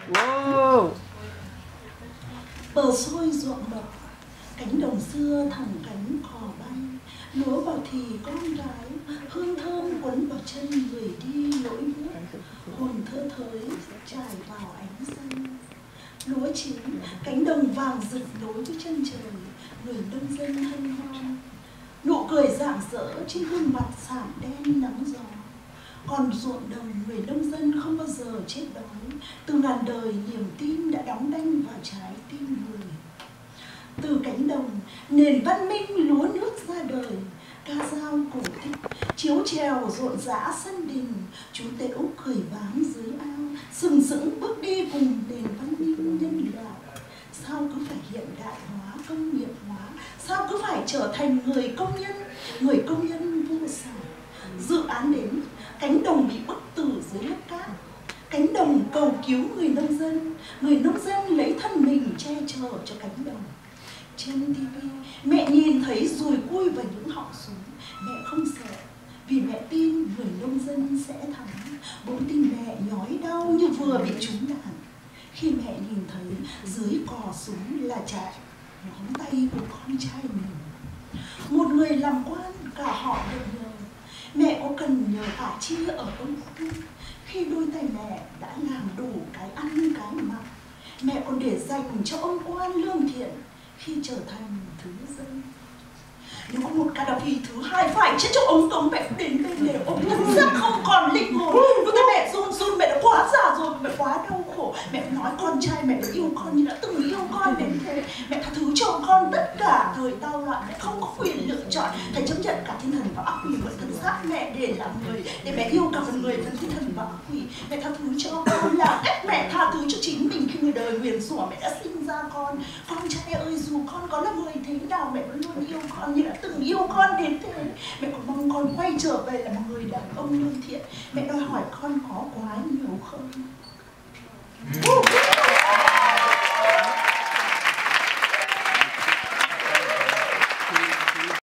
Wow. Bờ sôi ruộng đỏ, cánh đồng xưa thẳng cánh cò bay, lúa vào thì con gái, hương thơm quấn vào chân người đi lội bước, hồn thơ thới trải vào ánh xanh. Lúa chín, cánh đồng vàng rực nối với chân trời, người nông dân hân hoan. Nụ cười rạng rỡ trên gương mặt sạm đen nắng gió. Còn ruộng đồng người nông dân không bao giờ chết đói, từ ngàn đời niềm tin đã đóng đanh vào trái tim người. Từ cánh đồng, nền văn minh lúa nước ra đời, ca dao cổ tích, chiếu chèo rộn rã sân đình, chú Tễu cười váng dưới ao, sừng sững bước đi cùng nền văn minh nhân loại. Sao cứ phải hiện đại hóa, công nghiệp hóa, sao cứ phải trở thành người công nhân vô sản. Dự án đến, cánh đồng bị bức tử dưới lớp cát, cánh đồng cầu cứu người nông dân lấy thân mình che chở cho cánh đồng. Trên TV, mẹ nhìn thấy dùi cui vào những họng súng, mẹ không sợ, vì mẹ tin người nông dân sẽ thắng. Bỗng tin mẹ nhói đau như vừa bị trúng đạn, khi mẹ nhìn thấy dưới cò súng là trái ngón tay của con trai mình. Một người làm quan, cả họ được nhờ. Mẹ có cần nhờ ả chia ở công ty, khi đôi tay mẹ đã làm đủ cái ăn cái mặc, mẹ còn để dành cho ông quan lương thiện khi trở thành thứ dân. Nếu có một Gaddafi thứ hai phải chết trong ống cống, mẹ đến bên để ôm thân xác không còn linh hồn. Lúc đấy mẹ run, mẹ đã quá già rồi, mẹ quá đau khổ. Mẹ nói con trai mẹ đã yêu con như đã từng yêu con đến thế. Mẹ tha thứ cho con tất cả thời tao loạn, mẹ không có quyền lựa chọn, phải chấp nhận cả thiên thần và ác quỷ của thân xác mẹ để làm người, để mẹ yêu cả phần người thân thiên thần và ác quỷ. Mẹ tha thứ cho con là cách mẹ tha thứ cho chính mình khi người đời nguyền rủa mẹ đã sinh ra con. Con trai ơi, dù con có là người thế nào, mẹ vẫn luôn yêu con như đã từng yêu con đến thế. Mẹ còn mong con quay trở về là một người đàn ông lương thiện. Mẹ đòi hỏi con có quá nhiều không?